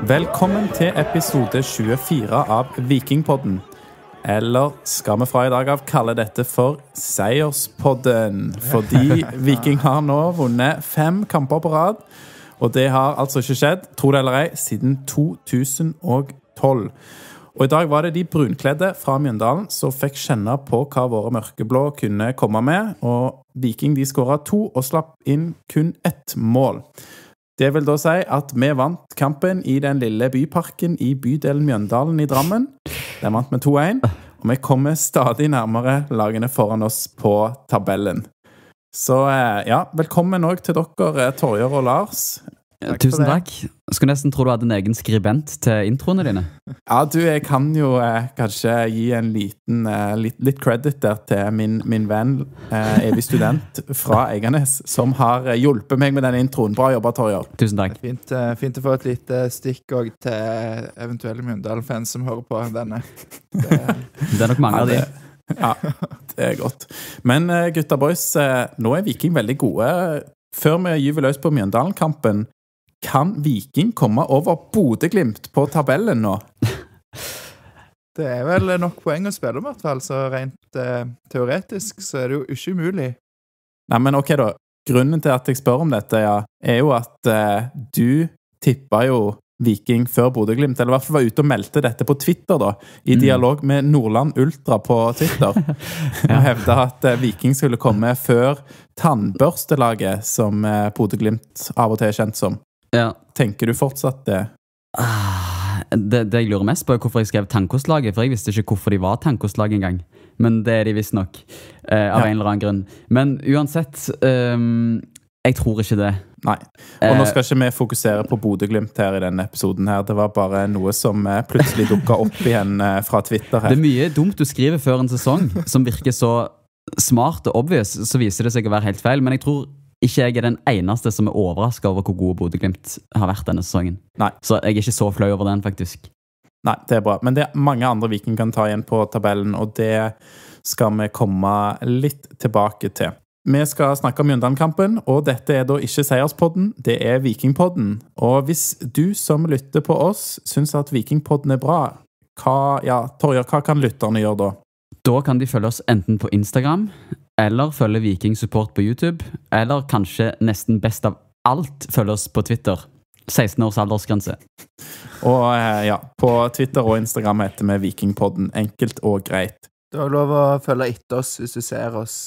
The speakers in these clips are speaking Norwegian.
Velkommen til episode 24 av Vikingpodden. Eller skal vi fra i dag av kalle dette for Seierspodden? Fordi Viking har nå vunnet 5 kamper på rad, og det har altså ikke skjedd, tro det eller ei, siden 2012. Og i dag var det de brunkledde fra Mjøndalen som fikk kjenne på hva våre mørkeblå kunne komme med, og Viking de skåret 2 og slapp inn kun 1 mål. Det vil da si at vi vant kampen i den lille byparken i bydelen Mjøndalen i Drammen. Den vant med 2-1, og vi kommer stadig nærmere lagene foran oss på tabellen. Så ja, velkommen også til dere, Torjer og Lars. Tusen takk. Jeg skulle nesten tro du hadde en egen skribent til introene dine. Ja, jeg kan jo kanskje gi en litt credit der til min venn, evig student fra Eiganes, som har hjulpet meg med denne introen. Bra jobbet, Torjer. Tusen takk. Fint å få et lite stikk også til eventuelle Mjøndalen-fans som hører på denne. Det er nok mange av de. Ja, det er godt. Men gutta boys, nå er Viking veldig gode. Før vi gyver løs på Mjøndalen-kampen, kan Viking komme over Bodø/Glimt på tabellen nå? Det er vel nok poeng å spille om, i hvert fall, så rent teoretisk så er det jo ikke umulig. Nei, men ok da. Grunnen til at jeg spør om dette, ja, er jo at du tippet jo Viking før Bodø/Glimt, eller i hvert fall var ute og meldte dette på Twitter da, i dialog med Nordland Ultra på Twitter. Og hevdet at Viking skulle komme før tannbørstelaget som Bodø/Glimt av og til er kjent som. Ja. Tenker du fortsatt det? Det jeg lurer mest på er hvorfor jeg skrev tannkostlaget, for jeg visste ikke hvorfor de var tannkostlag engang. Men det er de visst nok, av en eller annen grunn. Men uansett, jeg tror ikke det. Nei, og nå skal ikke vi fokusere på Bodø/Glimt her i denne episoden her. Det var bare noe som plutselig dukket opp igjen fra Twitter her. Det er mye dumt du skriver før en sesong, som virker så smart og obvious, så viser det seg å være helt feil. Men jeg tror ikke jeg er den eneste som er overrasket over hvor gode Bodø/Glimt har vært denne sesongen. Nei. Så jeg er ikke så fløy over den, faktisk. Nei, det er bra. Men det er mange andre Viking kan ta igjen på tabellen, og det skal vi komme litt tilbake til. Vi skal snakke om Mjøndalen-kampen, og dette er da ikke Seierspodden, det er Vikingpodden. Og hvis du som lytter på oss synes at Vikingpodden er bra, Torjer, hva kan lytterne gjøre da? Da kan de følge oss enten på Instagram, eller følge Viking Support på YouTube, eller kanskje nesten best av alt følge oss på Twitter. 16 års aldersgrense. Og ja, på Twitter og Instagram heter vi Vikingpodden, enkelt og greit. Du har lov å følge etter oss hvis du ser oss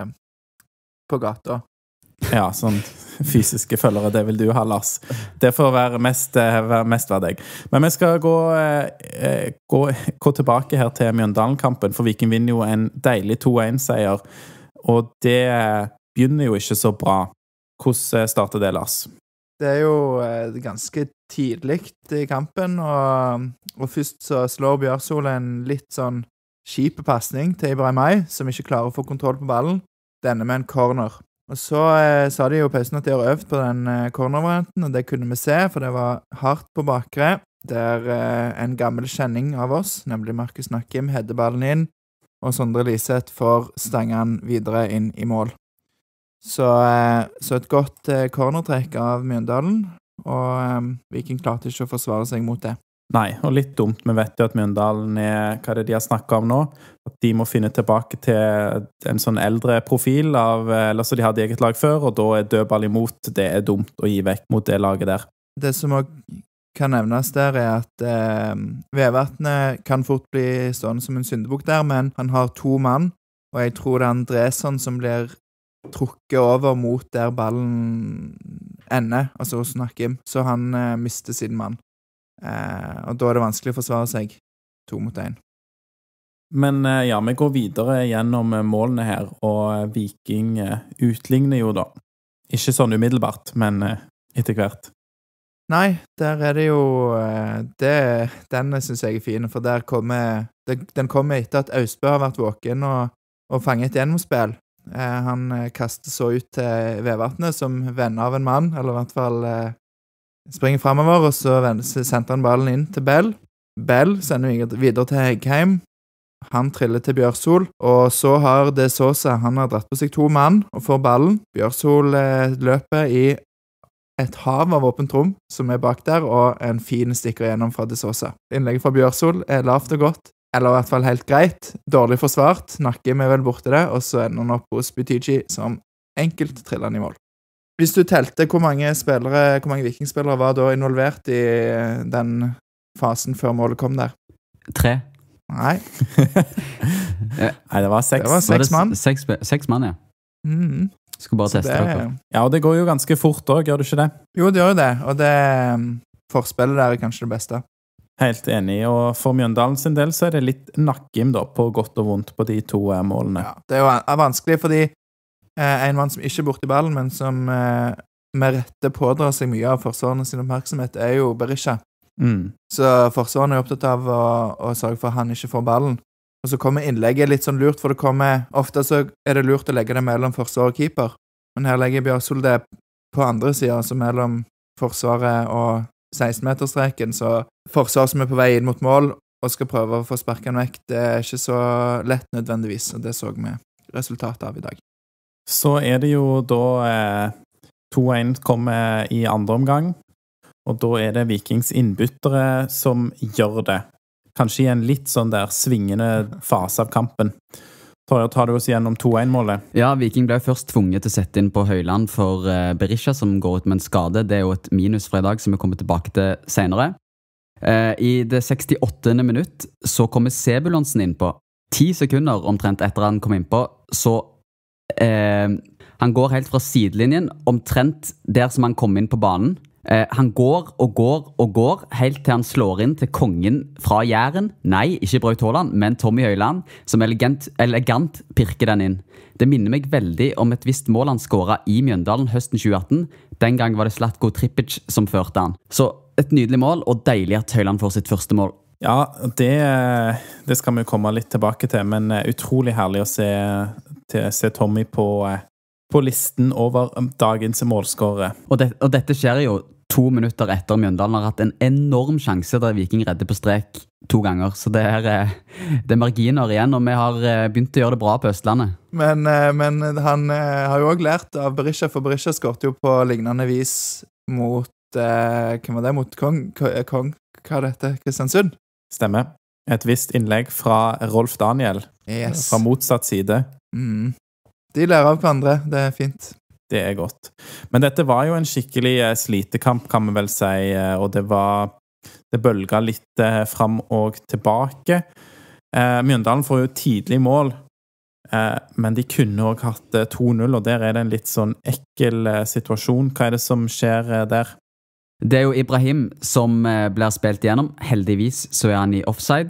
på gata. Ja, sånn fysiske følgere, det vil du ha, Lars. Det får være mest være deg. Men vi skal gå tilbake her til Mjøndalen-kampen, for Viking vinner jo en deilig 2-1-seier, og det begynner jo ikke så bra. Hvordan starter det, Lars? Det er jo ganske tidlig i kampen, og først så slår Bjørsol en litt sånn kjip passning til Ibrahimay, som ikke klarer å få kontroll på ballen. Denne med en corner. Og så sa de jo på pausen at de har øvd på den cornervarianten, og det kunne vi se, for det var hardt på bakre, der en gammel kjenning av oss, nemlig Markus Nakkim, hedde ballen inn, og Sondre Liseth får stangen videre inn i mål. Så et godt cornertrekk av Mjøndalen, og Viking klarte ikke å forsvare seg mot det. Nei, og litt dumt. Vi vet jo at Mjøndalen er, hva er det de har snakket om nå? At de må finne tilbake til en sånn eldre profil eller så de hadde eget lag før, og da er dødball imot. Det er dumt å gi vekk mot det laget der. Det som også kan nevnes der er at Vevatnet kan fort bli stående som en syndebukk der, men han har 2 mann, og jeg tror det er Andresson som blir trukket over mot der ballen ender, altså hos Nakkim, så han mister sin mann. Og da er det vanskelig å forsvare seg 2 mot 1. Men ja, vi går videre gjennom målene her, og Viking utligner jo da. Ikke sånn umiddelbart, men etter hvert. Nei, der er det jo den synes jeg er fin, for den kommer etter at Austbø har vært våken og fanget et gjennomspill. Han kaster så ut til Vevatnet som venner av en mann, eller i hvert fall springer fremover, og så sender han ballen inn til Bell. Bell sender videre til Heggheim. Han triller til Bjørsol, og så har det så seg, han har dratt på seg 2 mann og får ballen. Bjørsol løper i et hav av åpent rom som bak der, og en fin stikker gjennom fra De Sosa. Innlegget fra Bjørsol lavt og godt, eller i hvert fall helt greit, dårlig forsvart, Nakim vel borte det, og så ender han opp hos Buttigieg som enkelt triller han i mål. Hvis du telte hvor mange vikingspillere var da involvert i den fasen før målet kom der? 3. Nei. Nei, det var 6. Det var 6 mann. 6 mann, ja. Skal bare teste dere. Ja, og det går jo ganske fort også, gjør det ikke det? Jo, det gjør jo det, og det forspillet der kanskje det beste. Helt enig, og for Mjøndalen sin del så det litt Nakim da, på godt og vondt på de 2 målene. Ja, det jo vanskelig fordi en mann som ikke borti ballen, men som med rette pådrar seg mye av forsvarene sin oppmerksomhet, jo Berisha. Så forsvarene opptatt av å sørge for at han ikke får ballen. Og så kommer innlegget litt sånn lurt, for det kommer, ofte så det lurt å legge det mellom forsvar og keeper. Men her legger Bjørsol det på andre siden, altså mellom forsvaret og 16-meterstreken, så forsvar som på vei inn mot mål og skal prøve å få sparket den vekk, det ikke så lett nødvendigvis, og det så vi resultatet av i dag. Så det jo da 2-1 kommer i andre omgang, og da det Vikings innbyttere som gjør det. Kanskje i en litt sånn der svingende fase av kampen. Torjer, tar du oss gjennom 2-1-målet? Ja, Viking ble først tvunget til å sette inn på Høyland for Berisha, som går ut med en skade. Det jo et minus fra i dag, som vi kommer tilbake til senere. I det 68. minutt så kommer Sebulonsen inn på. 10 sekunder omtrent etter han kom inn på, så han går helt fra sidelinjen, omtrent der som han kom inn på banen. Han går og går og går helt til han slår inn til kongen fra Jæren. Nei, ikke Braut Haaland, men Tommy Høiland, som elegant pirker den inn. Det minner meg veldig om et visst mål han skåret i Mjøndalen høsten 2018. Den gang var det Zlatko Tripic som førte han. Så et nydelig mål, og deilig at Høiland får sitt første mål. Ja, det skal vi komme litt tilbake til, men utrolig herlig å se Tommy på listen over dagens målskårere. Og dette skjer jo 2 minutter etter Mjøndalen har hatt en enorm sjanse der Viking redder på strek 2 ganger. Så det er marginer igjen, og vi har begynt å gjøre det bra på Østlandet. Men han har jo også lært av Berisha, for Berisha skårte jo på lignende vis mot, hvem var det? Mot hva dette? Kristiansund? Stemmer. Et visst innlegg fra Rolf Daniel. Yes. Fra motsatt side. De lærer av hverandre, det fint. Det godt. Men dette var jo en skikkelig slitekamp, kan vi vel si, og det bølget litt fram og tilbake. Mjøndalen får jo tidlig mål, men de kunne også hatt 2-0, og der det en litt sånn ekkel situasjon. Hva det som skjer der? Det jo Ibrahim som blir spilt igjennom. Heldigvis så han i offside,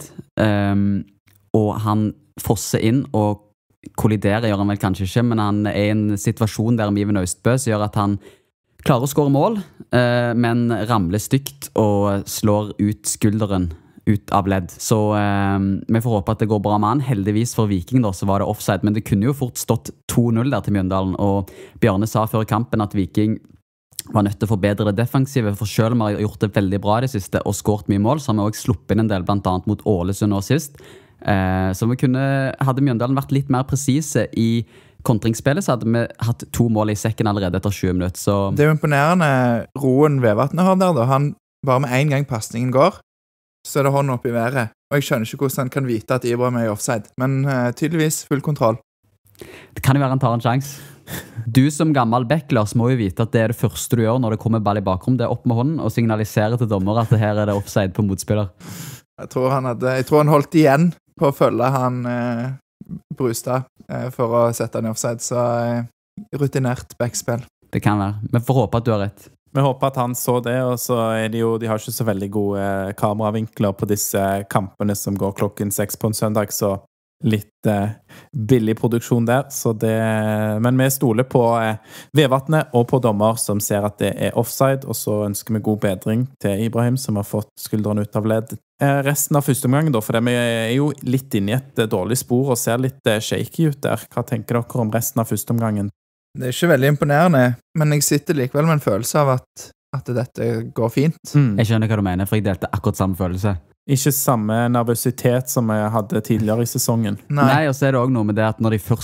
og han fosser inn og kolliderer gjør han vel kanskje ikke, men han i en situasjon der med Iven Østbø som gjør at han klarer å skåre mål, men ramler stygt og slår ut skulderen ut av ledd. Så vi får håpe at det går bra med han. Heldigvis for Viking da, så var det offside, men det kunne jo fort stått 2-0 der til Mjøndalen, og Bjarne sa før kampen at Viking var nødt til å forbedre det defensive, for selv om vi har gjort det veldig bra i det siste og skåret mye mål, så har vi også sluppet inn en del, blant annet mot Ålesund og sist. Så hadde Mjøndalen vært litt mer presise i kontringsspillet, så hadde vi hatt 2 mål i sekken allerede etter 20 minutter. Så det jo imponerende roen Vevatnet har der da. Han bare med en gang passningen går, så det hånden opp i været. Og jeg skjønner ikke hvordan han kan vite at Ibrahim i offside, men tydeligvis full kontroll. Det kan jo være han tar en sjans. Du som gammel backlers må jo vite at det det første du gjør når det kommer ball i bakrom, det opp med hånden og signalisere til dommer at her det offside på motspiller. Jeg tror han holdt igjen på å følge han Brustad for å sette han i offside, så rutinert backspill. Det kan være. Vi får håpe at du har rett. Vi håper at han så det, og så de har ikke så veldig gode kameravinkler på disse kampene som går klokken 6 på en søndag, så litt billig produksjon der, men vi stoler på Vevatnet og på dommer som ser at det offside, og så ønsker vi god bedring til Ibrahim som har fått skuldrene ut av ledd. Resten av første omgang da, for vi jo litt inne i et dårlig spor og ser litt shaky ut der. Hva tenker dere om resten av første omgangen? Det ikke veldig imponerende, men jeg sitter likevel med en følelse av at dette går fint. Jeg skjønner hva du mener, for jeg delte akkurat samme følelse. Ikke samme nervøsitet som jeg hadde tidligere i sesongen. Nei, og så det også noe med det at når de først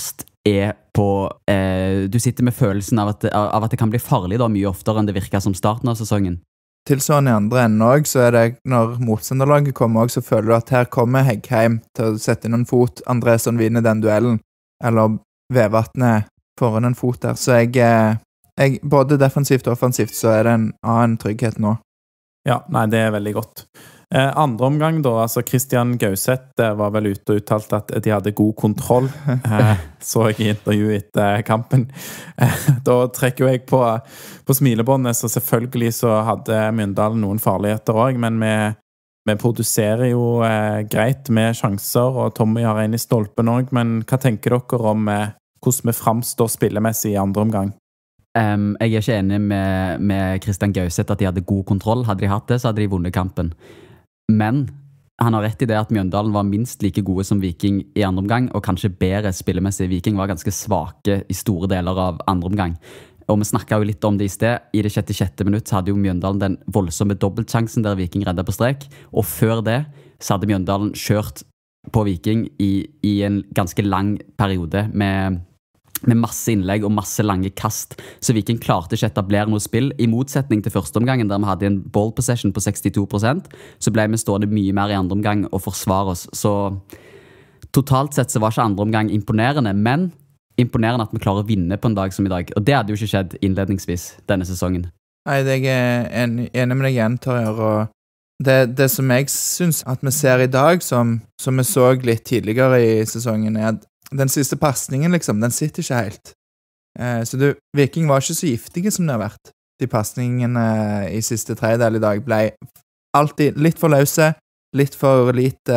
på du sitter med følelsen av at det kan bli farlig da, mye oftere enn det virker som starten av sesongen. Tilsvarende i andre enden også, så det når motstanderlaget kommer også, så føler du at her kommer Heggheim til å sette inn en fot, Andresson vinner den duellen, eller Vevatnet foran en fot der. Så jeg både defensivt og offensivt, så det en annen trygghet nå. Ja, nei, det veldig godt. Andre omgang da, altså Christian Gauseth var vel ute og uttalt at de hadde god kontroll, så jeg i intervju etter kampen. Da trekker jeg på smilebåndet, så selvfølgelig så hadde Mjøndalen noen farligheter også, men vi produserer jo greit med sjanser, og Tommy har en i stolpen også, men hva tenker dere om hvordan vi fremstår spillemessig i andre omgang? Jeg ikke enig med Christian Gauseth at de hadde god kontroll. Hadde de hatt det, så hadde de vunnet kampen. Men han har rett i det at Mjøndalen var minst like gode som Viking i andre omgang, og kanskje bedre spillemessig. Viking var ganske svake i store deler av andre omgang. Og vi snakket jo litt om det i sted. I det 66. minutt så hadde jo Mjøndalen den voldsomme dobbeltsjansen der Viking reddet på strek. Og før det så hadde Mjøndalen kjørt på Viking i en ganske lang periode med masse innlegg og masse lange kast. Så Viking klarte ikke etablere noe spill. I motsetning til første omgangen, der vi hadde en ball possession på 62%, så ble vi stående mye mer i andre omgang og forsvare oss. Så totalt sett så var ikke andre omgang imponerende, men imponerende at vi klarer å vinne på en dag som i dag. Og det hadde jo ikke skjedd innledningsvis denne sesongen. Nei, jeg enig med deg igjen, Torjer, og det som jeg synes at vi ser i dag, som vi så litt tidligere i sesongen, at den siste passningen, liksom, den sitter ikke helt. Så Viking var ikke så giftige som det har vært. De passningene i siste tredjedel i dag ble alltid litt for løse, litt for lite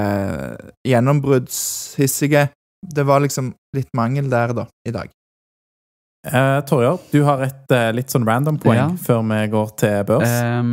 gjennombruddshissige. Det var liksom litt mangel der da, i dag. Torjer, du har et litt sånn random poeng før vi går til børs.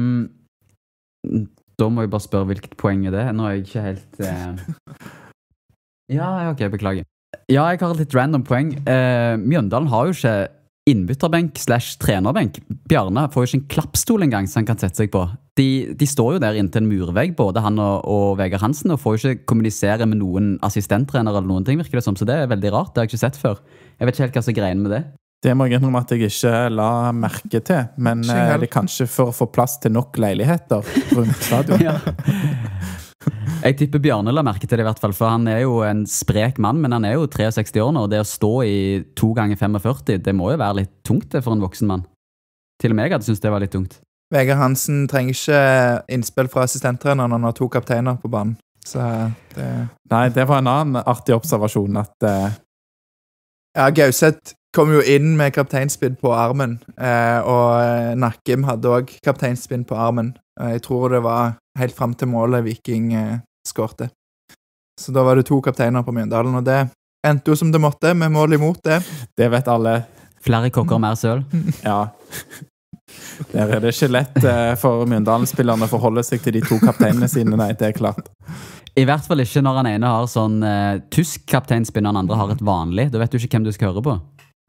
Da må jeg bare spørre hvilket poeng er det. Nå er jeg ikke helt... Ja, ok, beklager. Ja, jeg har et litt random poeng. Mjøndalen har jo ikke innbytterbenk / trenerbenk. Bjarne får jo ikke en klappstol engang som han kan sette seg på. De står jo der inntil en murvegg, både han og Vegard Hansen, og får jo ikke kommunisere med noen assistenttrener eller noen ting, virker det som. Så det er veldig rart, det har jeg ikke sett før. Jeg vet ikke helt hva som er greien med det. Det må jeg innrømme at jeg ikke la merke til, men det kanskje for å få plass til nok leiligheter rundt stadion. Ja. Jeg tipper Bjarne la merke til det i hvert fall, for han er jo en sprek mann, men han er jo 63 år nå, og det å stå i 2 ganger 45, det må jo være litt tungt det for en voksen mann. Til og med jeg hadde syntes det var litt tungt. Vegard Hansen trenger ikke innspill fra assistenttreneren når han har 2 kapteiner på banen. Så det... Nei, det var en annen artig observasjon at... Ja, Gauseth kom jo inn med kapteinspinn på armen, og Nakkim hadde også kapteinspinn på armen. Jeg tror det var helt frem til målet Viking skårte. Så da var det 2 kapteiner på Mjøndalen, og det endte jo som det måtte, med mål imot det. Det vet alle. Flere kokker, mer søl. Ja. Der er det ikke lett for Mjøndalen-spillerne å forholde seg til de 2 kapteinene sine, nei, det er klart. I hvert fall ikke når han ene har sånn tysk kapteinspinn, og den andre har et vanlig. Da vet du ikke hvem du skal høre på.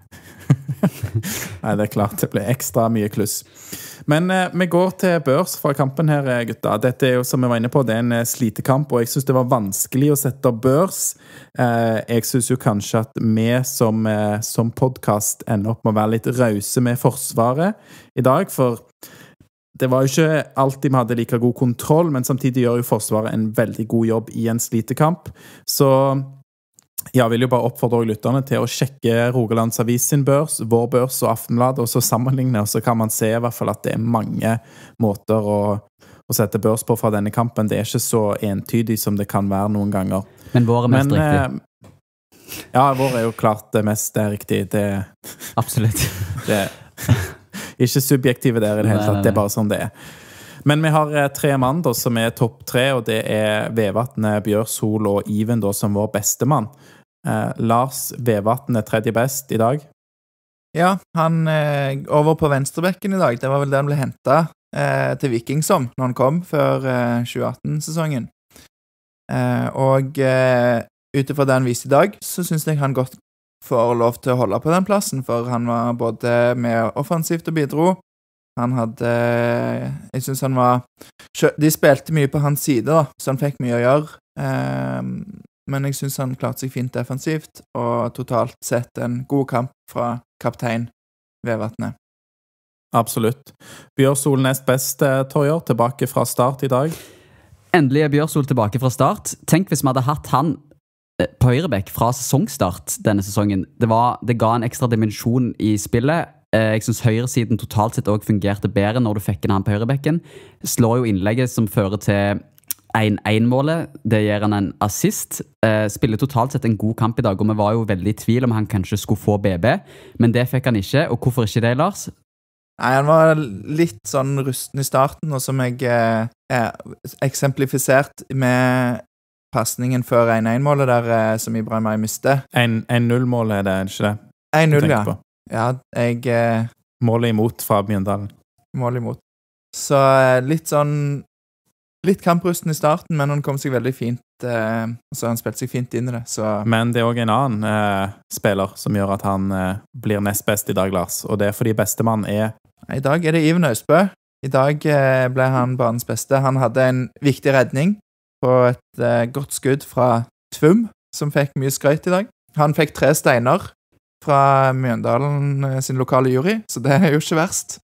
Nei, det er klart, det blir ekstra mye kluss. Men vi går til børs fra kampen her, gutta. Dette er jo, som vi var inne på, det er en slitekamp, og jeg synes det var vanskelig å sette børs. Jeg synes jo kanskje at vi som podcast ender opp med å være litt rause med forsvaret i dag, for det var jo ikke alltid vi hadde like god kontroll, men samtidig gjør jo forsvaret en veldig god jobb i en slitekamp. Så jeg vil jo bare oppfordre lytterne til å sjekke Rogalands Avis sin børs, vår børs og Aftenblad, og så sammenligne, og så kan man se i hvert fall at det er mange måter å sette børs på fra denne kampen. Det er ikke så entydig som det kan være noen ganger. Men vår er mest riktig. Ja, vår er jo klart det mest riktig. Absolutt. Det ikke subjektive der i det hele tatt, det er bare sånn det er. Men vi har 3 mann da, som er topp 3, og det er Vevatnet, Bjørshol og Iven da, som vår beste mann. Lars Vevatnet er 3. best i dag. Ja, han over på venstrebekken i dag. Det var vel det han ble hentet til Viking som, når han kom før 2018-sesongen. Og utifra det han viste i dag, så synes jeg han godt får lov til å holde på den plassen, for han var både mer offensivt og bidro. Han hadde, jeg synes han var, de spilte mye på hans side da, så han fikk mye å gjøre. men jeg synes han klarte seg fint defensivt, og totalt sett en god kamp fra kaptein Vevatnet. Absolutt. Bjørsol nest best, Torjer, tilbake fra start i dag. Endelig er Bjørsol tilbake fra start. Tenk hvis vi hadde hatt han på høyrebekk fra sesongstart denne sesongen. Det ga en ekstra dimensjon i spillet. Jeg synes høyresiden totalt sett også fungerte bedre når du fikk inn han på høyrebekken. Slår jo innlegget som fører til 1-1-målet. Det gir han en assist. Spiller totalt sett en god kamp i dag, og vi var jo veldig i tvil om han kanskje skulle få BB, men det fikk han ikke, og hvorfor ikke det, Lars? Nei, han var litt sånn rusten i starten, og som jeg eksemplifisert med passningen før 1-1-målet der, som Ibrahim Ay mistet. 1-0-målet er det, ikke det? 1-0, ja. Ja, jeg... Målet imot fra Mjøndalen. Målet imot. Så litt kamprusten i starten, men han kom seg veldig fint, så han spilte seg fint inn i det. Så. Men det er også en annen spiller som gjør at han blir nest best i dag, Lars, og det er fordi bestemann er... I dag er det Iven Øysbø. I dag ble han banens beste. Han hadde en viktig redning på et godt skudd fra Tvum, som fikk mye skrøyt i dag. Han fikk 3 steiner fra Mjøndalen sin lokale jury, så det er jo ikke verst.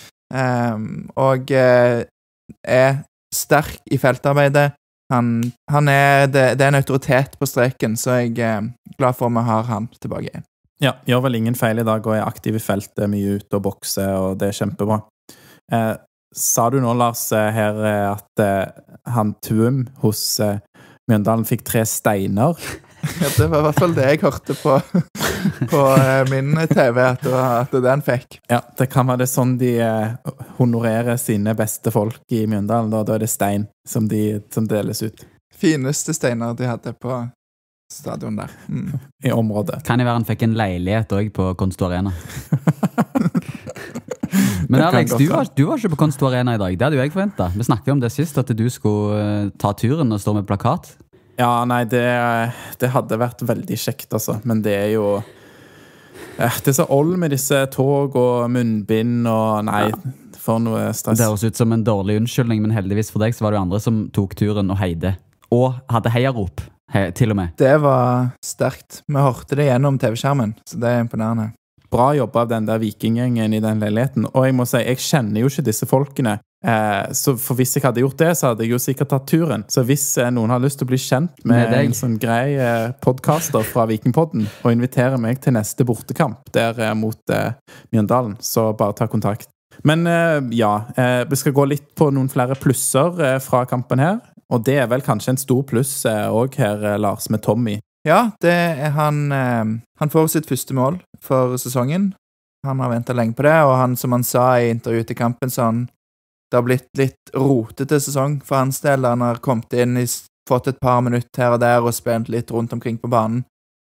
Og er sterk i feltarbeidet. Det er en autoritet på streken, så jeg er glad for at vi har han tilbake igjen. Ja, gjør vel ingen feil i dag og er aktiv i feltet, mye ute og bokser, og det er kjempebra. Sa du nå, Lars, her at han Tuum hos Mjøndalen fikk 3 steiner? Ja, det var i hvert fall det jeg hørte på min TV, at det var det han fikk. Ja, det kan være det sånn de honorerer sine beste folk i Mjøndalen, da er det stein som deles ut. Fineste steiner de hadde på stadion der. I området. Kan det være han fikk en leilighet også på Konsto Arena? Men Alex, du var ikke på Konsto Arena i dag. Det hadde jo jeg forventet. Vi snakket jo om det sist, at du skulle ta turen og stå med plakat. Ja, nei, det hadde vært veldig kjekt, altså. Men det er jo... Det er så old med disse tog og munnbind og... Nei, for noe stress. Det høres ut som en dårlig unnskyldning, men heldigvis for deg så var det jo andre som tok turen og heide. Og hadde heiarop. Til og med. Det var sterkt. Vi hørte det gjennom TV-skjermen, så det er imponerende. Bra jobb av den der vikinggjengen i den leiligheten. Og jeg må si, jeg kjenner jo ikke disse folkene. Så for hvis jeg hadde gjort det, så hadde jeg jo sikkert tatt turen. Så hvis noen har lyst til å bli kjent med en sånn grei podcaster fra Vikingpodden, og invitere meg til neste bortekamp der mot Mjøndalen, så bare ta kontakt. Men vi skal gå litt på noen flere plusser fra kampen her. Og det er vel kanskje en stor pluss også her, Lars, med Tommy. Ja, det er han får sitt første mål for sesongen. Han har ventet lenge på det, og som han sa i intervjuet til kampen, så det har blitt litt rotete sesong for hans del. Han har kommet inn, fått et par minutter her og der, og spilt litt rundt omkring på banen.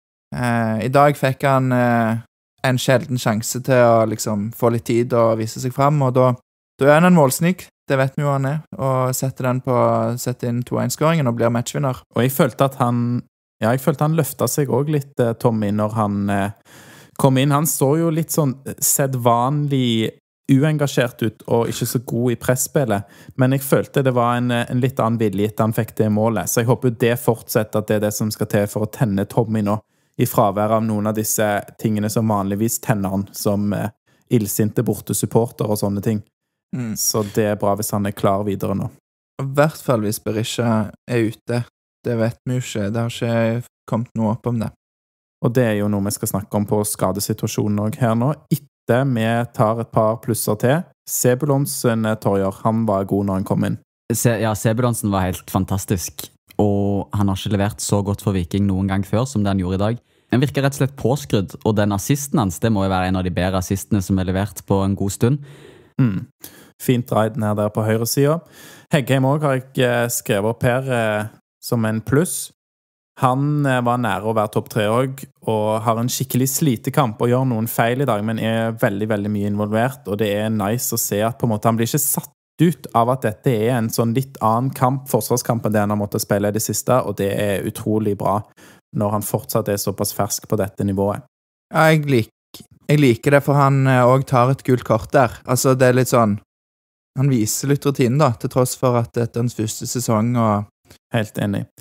I dag fikk han en sjelden sjanse til å liksom få litt tid og vise seg frem, og da er han en målsnik. Det vet vi jo han er, og setter inn 2-1-skåringen og blir matchvinner. Og jeg følte at han løftet seg også litt, Tommy, når han kom inn. Han så jo litt sånn sedvanlig uengasjert ut, og ikke så god i pressspillet. Men jeg følte det var en litt annen vilje etter han fikk det målet. Så jeg håper det fortsetter, at det er det som skal til for å tenne Tommy nå, i fravær av noen av disse tingene som vanligvis tenner han, som illsinte borte supporter og sånne ting. Så det er bra hvis han er klar videre nå. I hvert fall hvis Berisha er ute. Det vet vi jo ikke. Det har ikke kommet noe opp om det. Og det er jo noe vi skal snakke om på skadesituasjonen også her nå. Etter vi tar et par plusser til. Sebulonsen, Torjer, han var god når han kom inn. Ja, Sebulonsen var helt fantastisk. Og han har ikke levert så godt for Viking noen gang før som det han gjorde i dag. Han virker rett og slett påskrudd, og den assisten hans, det må jo være en av de bedre assistene som er levert på en god stund. Fint raid ned der på høyre siden. Heggheim også har jeg skrevet opp her som en pluss. Han var nære å være topp 3 også, og har en skikkelig slitekamp og gjør noen feil i dag, men er veldig, veldig mye involvert, og det er nice å se at på en måte han blir ikke satt ut av at dette er en sånn litt annen kamp, forsvarskamp enn det han har måttet spille i det siste, og det er utrolig bra når han fortsatt er såpass fersk på dette nivået. Ja, jeg liker det, for han også tar et gult kort der. Altså, det er litt sånn, han viser litt rutinen da, til tross for at dette er hans første sesong, og... Helt enig.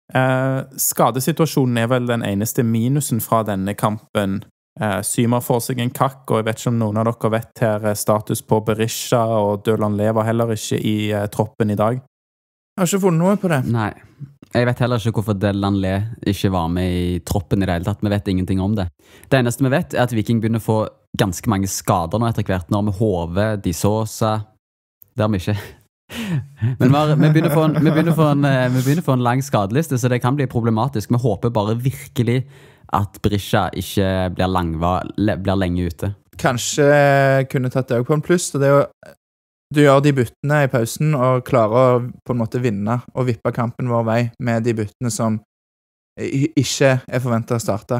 Skadesituasjonen er vel den eneste minusen fra denne kampen. Symer får seg en kakk, og jeg vet ikke om noen av dere vet her status på Berisha, og Dølan lever heller ikke i troppen i dag. Jeg har ikke funnet noe på det. Nei, jeg vet heller ikke hvorfor Delan Le ikke var med i troppen i det hele tatt. Vi vet ingenting om det. Det eneste vi vet at Viking begynner å få ganske mange skader nå etter hvert, når med Hove, De Sosa. Det har vi ikke. Men vi begynner å få en lang skadeliste, så det kan bli problematisk. Vi håper bare virkelig at Berisha ikke blir lenge ute. Kanskje kunne tatt det også på en pluss, og det er jo du gjør de byttene i pausen og klarer å på en måte vinne og vippe kampen vår vei med de byttene som ikke er forventet å starte.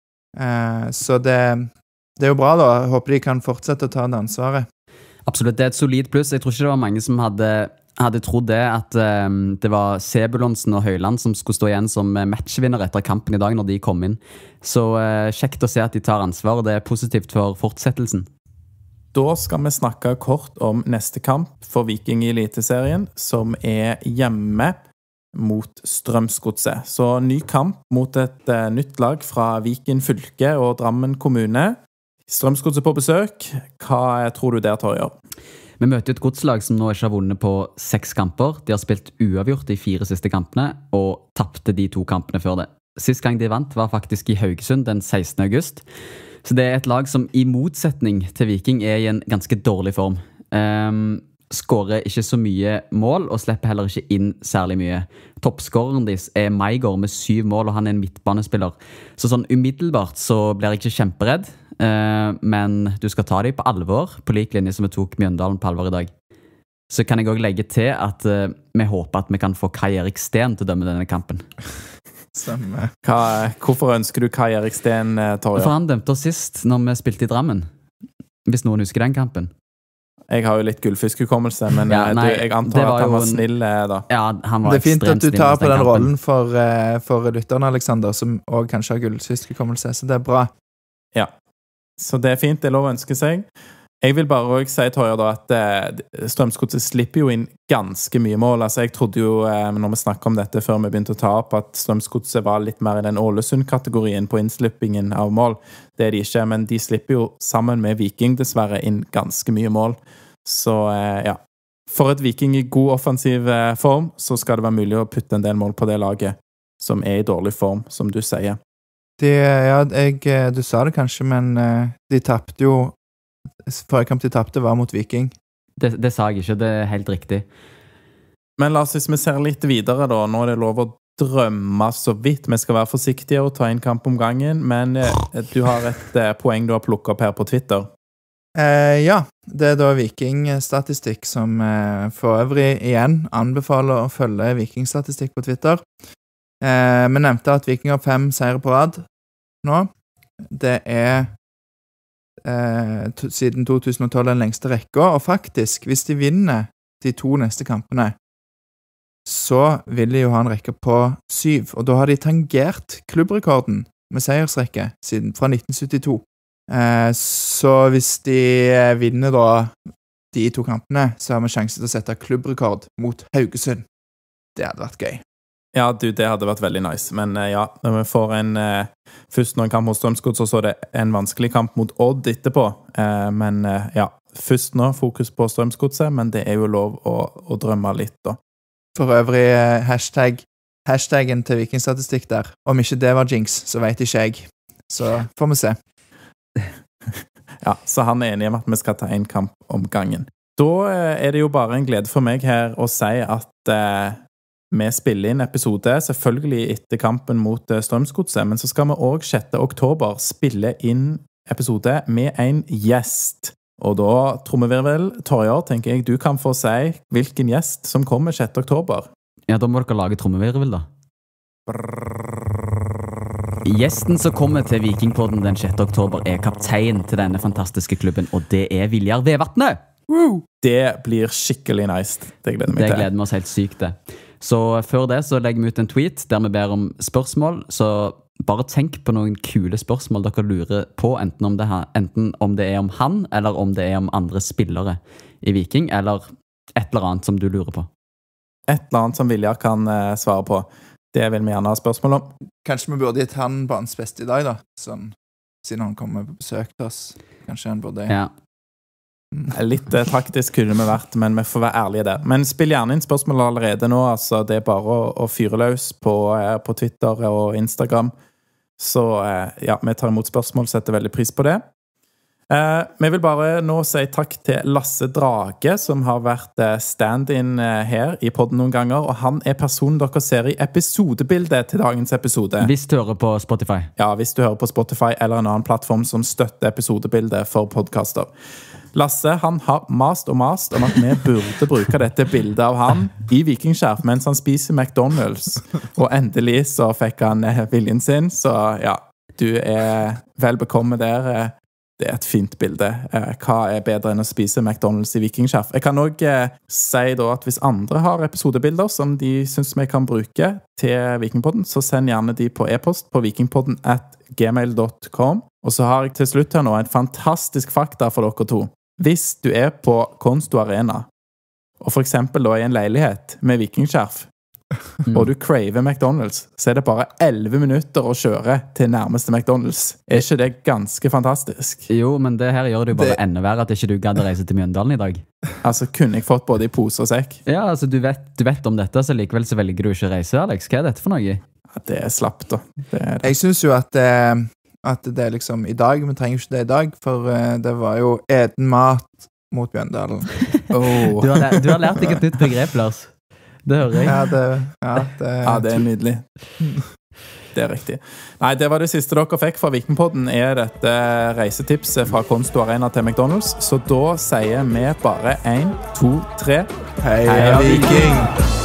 Så det er jo bra da. Jeg håper de kan fortsette å ta det ansvaret. Absolutt, det er et solid pluss. Jeg tror ikke det var mange som hadde trodd det, at det var Sebulonsen og Høyland som skulle stå igjen som matchvinner etter kampen i dag når de kom inn. Så kjekt å se at de tar ansvar, og det er positivt for fortsettelsen. Da skal vi snakke kort om neste kamp for Viking i Eliteserien, som er hjemme mot Strømsgodset. Så ny kamp mot et nytt lag fra Viken fylke og Drammen kommune. Strømsgodset på besøk. Hva tror du der, Torjer? Vi møter et godslag som nå ikke har vunnet på 6 kamper. De har spilt uavgjort de 4 siste kampene, og tappte de 2 kampene før det. Sist gang de vant var faktisk i Haugesund den 16. august. Så det er et lag som i motsetning til Viking er i en ganske dårlig form. Skårer ikke så mye mål og slipper heller ikke inn særlig mye. Toppskåreren deres er Maigård med 7 mål, og han er en midtbanespiller. Så sånn umiddelbart så blir jeg ikke kjemperedd, men du skal ta dem på alvor, på lik linje som vi tok Mjøndalen på alvor i dag. Så kan jeg også legge til at vi håper at vi kan få Kai Erik Steen til å dømme denne kampen. Stemmer. Hvorfor ønsker du Kai Erik Steen, Torjer? For han dømte oss sist når vi spilte i Drammen. Hvis noen husker den kampen. Jeg har jo litt gullfiskhukommelse, men jeg antar at han var snill da. Ja, han var det er fint at du tar på den rollen for lytteren, Alexander, som også kanskje har gullfiskhukommelse, så det er bra. Ja, så det er fint, det er lov å ønske seg. Jeg vil bare også si, Torjer, da, at Strømsgodset slipper jo inn ganske mye mål. Altså, jeg trodde jo, når vi snakket om dette før vi begynte å ta opp, at Strømsgodset var litt mer i den Ålesund-kategorien på innslippingen av mål. Det er de ikke, men de slipper jo sammen med Viking dessverre inn ganske mye mål. Så ja, for et Viking i god offensiv form, så skal det være mulig å putte en del mål på det laget som er i dårlig form, som du sier. Du sa det kanskje, men de tappte jo. Forrige kamp de tappte var mot Viking. Det sa jeg ikke, det er helt riktig. Men la oss, hvis vi ser litt videre da, nå er det lov å drømme så vidt. Vi skal være forsiktige og ta en kamp om gangen, men du har et poeng du har plukket opp her på Twitter. Ja, det er da Viking-statistikk som for øvrig igjen anbefaler å følge Viking-statistikk på Twitter. Vi nevnte at Viking har 5 seire på rad nå. Det er siden 2012 den lengste rekka, og faktisk, hvis de vinner de 2 neste kampene, så vil de jo ha en rekke på 7, og da har de tangert klubbrekorden med seiersrekke fra 1972. Så hvis de vinner da de 2 kampene, så har vi sjanse til å sette klubbrekord mot Haugesund. Det hadde vært gøy. Ja, det hadde vært veldig nice, men ja, når vi får først en kamp hos Strømsgodset, så er det en vanskelig kamp mot Odd etterpå, men ja, først nå fokus på Strømsgodset, men det er jo lov å drømme litt da. For øvrig hashtaggen til Vikingstatistikk der, om ikke det var jinx, så vet ikke jeg, så får vi se. Ja, så han er enig om at vi skal ta en kamp om gangen. Da er det jo bare en glede for meg her å si at vi spiller inn episode, selvfølgelig etter kampen mot Strømsgodset, men så skal vi også 6. oktober spille inn episode med en gjest. Og da tror vi vel, Torjer, tenker jeg, du kan få si hvilken gjest som kommer 6. oktober. Ja, da må dere lage trommevirvel da. Gjesten som kommer til Vikingpodden den 6. oktober er kaptein til denne fantastiske klubben, og det er Viljar Vevatne! Det blir skikkelig nice. Det gleder vi til. Det gleder vi oss helt sykt det. Så før det så legger vi ut en tweet der vi ber om spørsmål, så bare tenk på noen kule spørsmål dere lurer på, enten om det er om han, eller om det er om andre spillere i Viking, eller et eller annet som du lurer på. Et eller annet som Viljar kan svare på. Det vil vi gjerne ha spørsmål om. Kanskje vi burde gitt han banens beste i dag, da. Sånn, siden han kommer på besøk til oss. Kanskje han burde... Ja. Litt taktisk kunne vi vært, men vi får være ærlige der. Men spill gjerne inn spørsmål allerede nå. Altså, det er bare å fyre løs på Twitter og Instagram. Så ja, vi tar imot spørsmål, setter veldig pris på det. Vi vil bare nå si takk til Lasse Drage, som har vært stand-in her i podden noen ganger, og han er personen dere ser i episodebildet til dagens episode. Hvis du hører på Spotify. Ja, hvis du hører på Spotify eller en annen plattform som støtter episodebildet for podcaster. Lasse, han har mast om at vi burde bruke dette bildet av han i vikingskjerf mens han spiser McDonald's, og endelig så fikk han viljen sin, så ja, du er vel bekommet der. Det er et fint bilde. Hva er bedre enn å spise McDonald's i vikingskjerf? Jeg kan også si da at hvis andre har episodebilder som de synes vi kan bruke til Vikingpodden, så send gjerne de på e-post på vikingpodden@gmail.com. Og så har jeg til slutt her nå en fantastisk fakta for dere to. Hvis du er på Konsto Arena, og for eksempel da i en leilighet med vikingskjerf, og du craver McDonald's, så er det bare 11 minutter å kjøre til nærmeste McDonald's. Er ikke det ganske fantastisk? Jo, men det her gjør det jo bare enda verre at ikke du gadd å reise til Mjøndalen i dag. Altså, kunne jeg fått både i pose og sekk? Ja, altså, du vet om dette, så likevel så velger du ikke å reise, Alex. Hva er dette for noe? Ja, det er slapt, da. Det. Jeg synes jo at det er liksom i dag, men trenger ikke det i dag, for det var jo eden mat mot Mjøndalen. Oh. Du har lært deg et nytt begrep, Lars. Det hører jeg. Ja, det er nydelig. Det er riktig. Nei, det var det siste dere fikk fra Vikingpodden, er dette reisetipset fra Konsto Arena til McDonald's. Så da sier vi bare 1, 2, 3. Heia Viking!